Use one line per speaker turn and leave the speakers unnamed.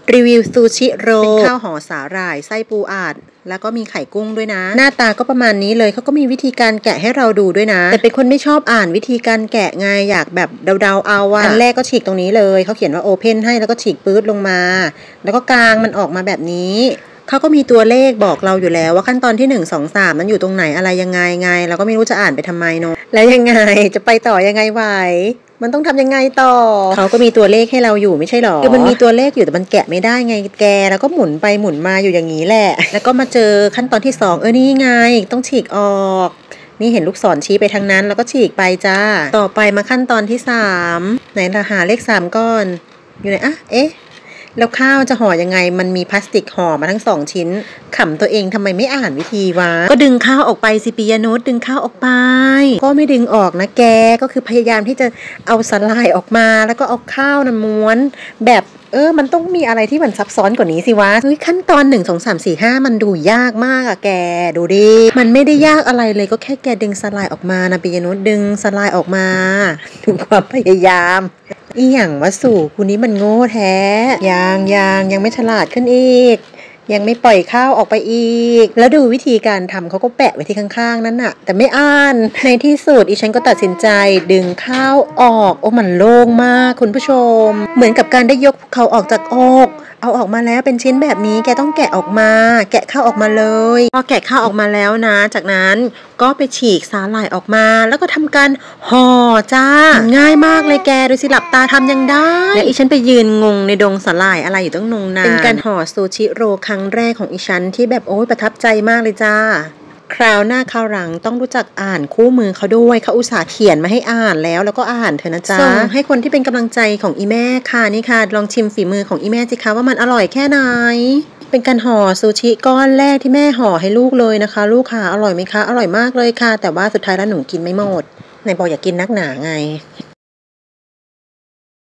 รีวิวซูชิโรเป็นข้าวห่อสาหร่ายไส้ปูอัดแล้วก็มีไข่กุ้งด้วยนะหน้าตาก็ประมาณนี้เลยเขาก็มีวิธีการแกะให้เราดูด้วยนะแต่เป็นคนไม่ชอบอ่านวิธีการแกะไงอยากแบบเดาๆเอาอันแรกก็ฉีกตรงนี้เลยเขาเขียนว่าโอเพนให้แล้วก็ฉีกปื๊ดลงมาแล้วก็กางมันออกมาแบบนี้เขาก็มีตัวเลขบอกเราอยู่แล้วว่าขั้นตอนที่1 2 3มันอยู่ตรงไหนอะไรยังไงเราก็ไม่รู้จะอ่านไปทำไมเนาะแล้วยังไงจะไปต่อยังไงไหวมันต้องทำยังไงต่อเขาก็มีตัวเลขให้เราอยู่ไม่ใช่หรอคือมันมีตัวเลขอยู่แต่มันแกะไม่ได้ไงแกแล้วก็หมุนไปหมุนมาอยู่อย่างนี้แหละแล้วก็มาเจอขั้นตอนที่2นี่ไงต้องฉีกออกนี่เห็นลูกศรชี้ไปทางนั้นแล้วก็ฉีกไปจ้าต่อไปมาขั้นตอนที่3ไหนเราหาเลข3ก่อนอยู่ไหนแล้วข้าวจะห่อยังไงมันมีพลาสติกห่อมาทั้ง2ชิ้นขำตัวเองทำไมไม่อ่านวิธีวะก็ดึงข้าวออกไปสิปิยนุชดึงข้าวออกไปก็ไม่ดึงออกนะแกก็คือพยายามที่จะเอาสลายออกมาแล้วก็เอาข้าวม้วนแบบมันต้องมีอะไรที่มันซับซ้อนกว่านี้สิวะขั้นตอน1 2 3 4 5มันดูยากมากอะแกดูดิมันไม่ได้ยากอะไรเลยก็แค่แกดึงสลายออกมานะปิยนุชดึงสลายออกมาดูความพยายามอีหยังวะสู่คุณนี้มันโง่แท้ยังไม่ฉลาดขึ้นอีกยังไม่ปล่อยข้าวออกไปอีกแล้วดูวิธีการทำเขาก็แปะไว้ที่ข้างๆนั่นน่ะแต่ไม่อ่านในที่สุดอีฉันก็ตัดสินใจดึงข้าวออกมันโล่งมากคุณผู้ชมเหมือนกับการได้ยกเขาออกจากอกเอาออกมาแล้วเป็นชิ้นแบบนี้แกต้องแกะออกมาแกะข้าวออกมาเลยพอแกะข้าวออกมาแล้วนะจากนั้นก็ไปฉีกสาหร่ายออกมาแล้วก็ทำการห่อจ้าง่ายมากเลยแกดูสิหลับตาทำยังได้และอีฉันไปยืนงงในดงสาหร่ายอะไรอยู่ตั้งนานเป็นการห่อซูชิโรครั้งแรกของอีฉันที่แบบประทับใจมากเลยจ้าคราวหน้าคราวหลังต้องรู้จักอ่านคู่มือเขาด้วยเขาอุตส่าห์เขียนมาให้อ่านแล้วก็อ่านเถอะนะจ๊ะส่งให้คนที่เป็นกำลังใจของอีแม่ค่ะนี่ค่ะลองชิมฝีมือของอีแม่สิคะว่ามันอร่อยแค่ไหนเป็นการห่อซูชิก้อนแรกที่แม่ห่อให้ลูกเลยนะคะลูกค่ะอร่อยไหมคะอร่อยมากเลยค่ะแต่ว่าสุดท้ายแล้วหนูกินไม่หมดไหนบอกอยากกินนักหนาไง